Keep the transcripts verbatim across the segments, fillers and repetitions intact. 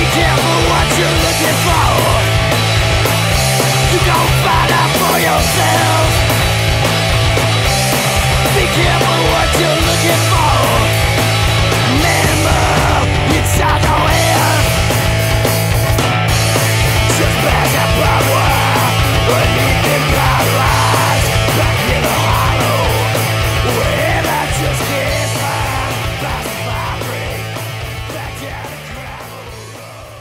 careful what you're looking for. You gon' find out for yourself. Be careful what you're looking for. Manimal inside your head. Just back up power beneath them paralyzed. Back in the hollow, where I just can't find. Past the vibrate, back down the gravel road.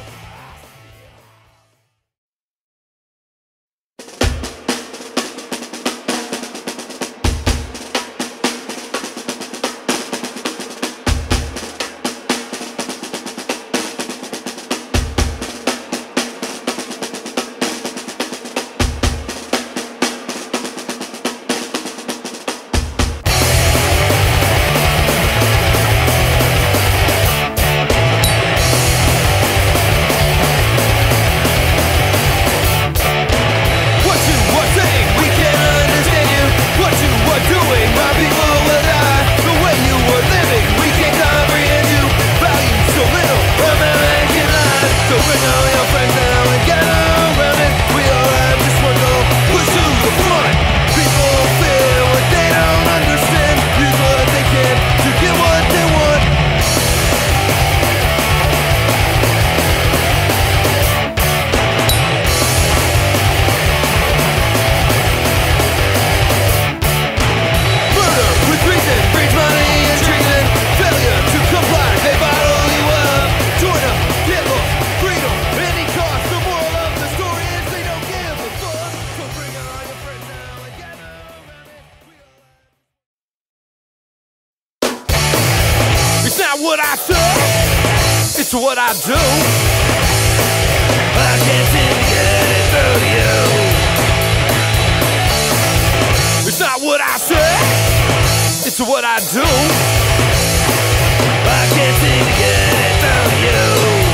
What I say, it's what I do. I can't seem to get it through to you. It's not what I say, it's what I do. I can't seem to get it through to you.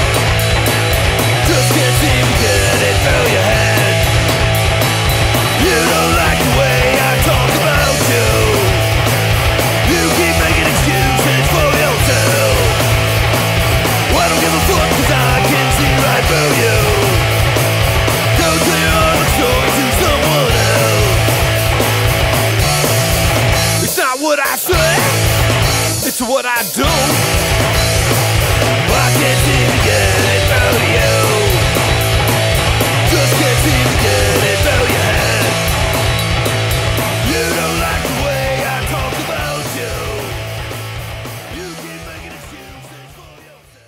Just can't seem to get it through your head. You don't like the way I talk about you. You keep making excuses for yourself. I don't give a fuck cause I can see right through you. Go tell your own story to someone else. It's not what I say, it's what I do. I can't seem to get it through to you. Just can't seem to get it through your head. You don't like the way I talk about you. You keep making excuses for yourself.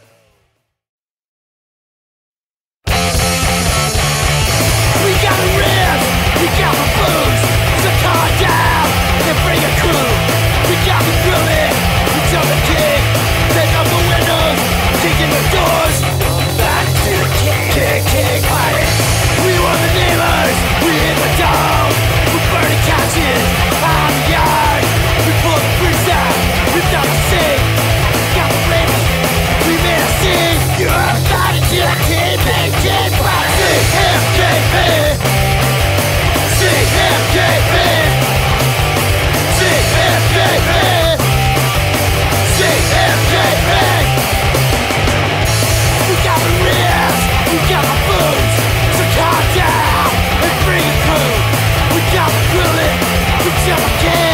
We got a rib, we got the booze, so calm down and bring a crew. We got the grilling, we tell the king, take up the windows, kick in the doors. Back to the king, king, king party. We were the neighbors, we hit the dome. We burning couches on the yard. We pulled the freaks out, we felt the sing. Got the flavors, we made a scene. You're invited to the king, king, king party. C M K P, C M K P, C M K P, C M K P. We got the ribs, we got the booze, so calm down and bring it through. We got the grilling, we got the king.